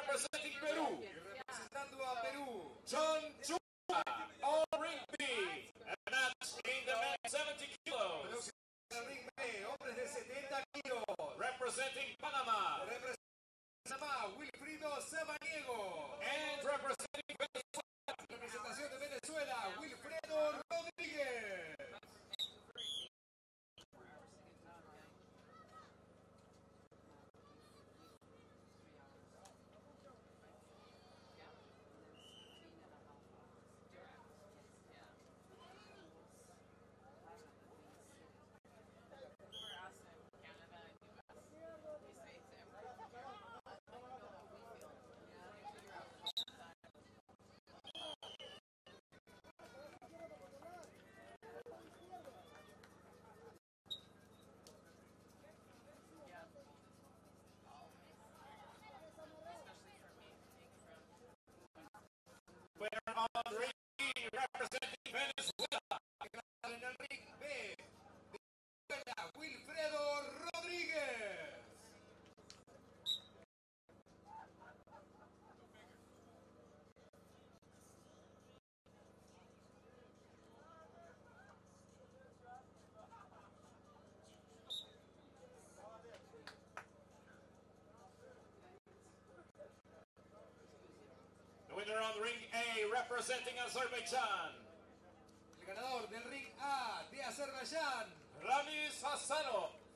representing Peru. Y representando a Perú, John Chua, all ring B. And that's in the men's 70 kilos. ring B, hombres de 70 kilos. Representing Panama. Representa Panamá, Wilfrido Samaniego. And representing Venezuela. Representación de Venezuela, Wilfredo Rodríguez. Winner on ring B, representing Venezuela. En el ring B, Venezuela, Wilfredo Rodríguez. The winner on ring A, representing Azerbaijan. El ganador del ring A de Azerbaiyán, Ramiz Hassanov.